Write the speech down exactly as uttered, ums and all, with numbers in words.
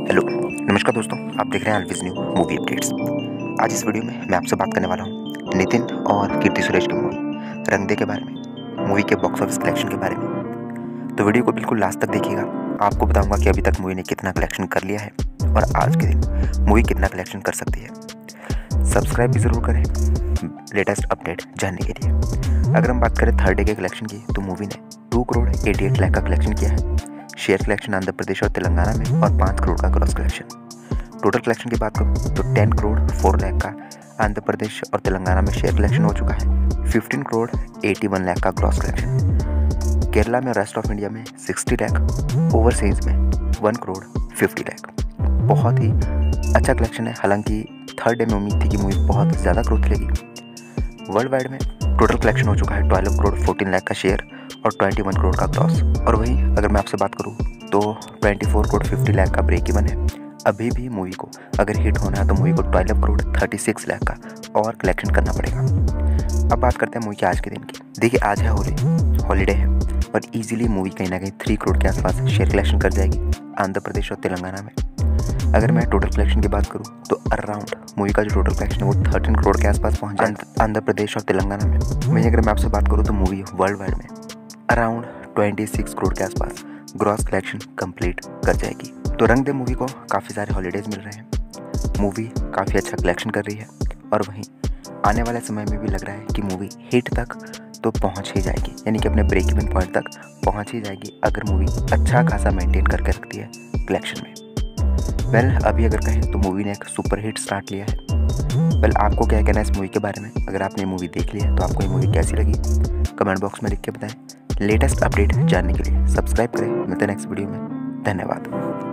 Hello नमस्कार दोस्तों, आप देख रहे हैं ऑलवेज न्यू मूवी अपडेट्स। आज इस वीडियो में मैं आपसे बात करने वाला हूँ नितिन और कीर्ति सुरेश की मूवी रंगदे के बारे में, मूवी के बॉक्स ऑफिस कलेक्शन के बारे में। तो वीडियो को बिल्कुल लास्ट तक देखिएगा। आपको बताऊंगा कि अभी तक मूवी ने कितना कलेक्शन कर लिया है और आज के दिन मूवी कितना कलेक्शन कर सकती है। सब्सक्राइब भी ज़रूर करें लेटेस्ट अपडेट जानने के लिए। अगर हम बात करें थर्ड डे के कलेक्शन की, तो मूवी ने two crore eighty eight lakh का कलेक्शन किया है। शेयर कलेक्शन आंध्र प्रदेश और तेलंगाना में और पाँच करोड़ का क्रॉस कलेक्शन। टोटल कलेक्शन की बात करूँ तो टेन करोड़ फोर लाख का आंध्र प्रदेश और तेलंगाना में शेयर कलेक्शन हो चुका है। Fifteen crore eighty one lakh का क्रॉस कलेक्शन। केरला में, रेस्ट ऑफ इंडिया में सिक्सटी लाख, ओवरसीज में वन करोड़ फिफ्टी लाख। बहुत ही अच्छा कलेक्शन है। हालांकि थर्ड डे में उम्मीद थी कि मूवी बहुत ज़्यादा ग्रोथ लेगी। वर्ल्ड वाइड में टोटल कलेक्शन हो चुका है ट्वेल्व करोड़ फोर्टीन लाख का शेयर और ट्वेंटी वन करोड़ का क्रॉस। और वहीं अगर मैं आपसे बात करूं तो twenty four crore fifty lakh का ब्रेक इवन है। अभी भी मूवी को अगर हिट होना है तो मूवी को twelve crore thirty six lakh का और कलेक्शन करना पड़ेगा। अब बात करते हैं मूवी के आज के दिन की। देखिए, आज है होली हॉलीडे है और इजीली मूवी कहीं ना कहीं थ्री करोड़ के आसपास शेयर कलेक्शन कर जाएगी आंध्र प्रदेश और तेलंगाना में। अगर मैं टोटल कलेक्शन की बात करूं तो अराउंड मूवी का जो टोटल कलेक्शन है वो थर्टीन करोड़ के आसपास पहुंच जाए आंध्र प्रदेश और तेलंगाना में। वहीं अगर मैं आपसे बात करूं तो मूवी वर्ल्ड वाइड में अराउंड ट्वेंटी सिक्स करोड़ के आसपास ग्रॉस कलेक्शन कंप्लीट कर जाएगी। तो रंगदे मूवी को काफ़ी सारे हॉलीडेज मिल रहे हैं। मूवी काफ़ी अच्छा कलेक्शन कर रही है और वहीं आने वाले समय में भी लग रहा है कि मूवी हिट तक तो पहुंच ही जाएगी, यानी कि अपने ब्रेक इवन पॉइंट तक पहुंच ही जाएगी अगर मूवी अच्छा खासा मेंटेन करके रखती है कलेक्शन में। वेल well, अभी अगर कहें तो मूवी ने एक सुपर हिट स्टार्ट लिया है। वेल well, आपको क्या कहना है इस मूवी के बारे में? अगर आपने मूवी देख ली है तो आपको ये मूवी कैसी लगी कमेंट बॉक्स में लिख के बताएं। लेटेस्ट अपडेट जानने के लिए सब्सक्राइब करें। मिलते हैं नेक्स्ट वीडियो में। धन्यवाद।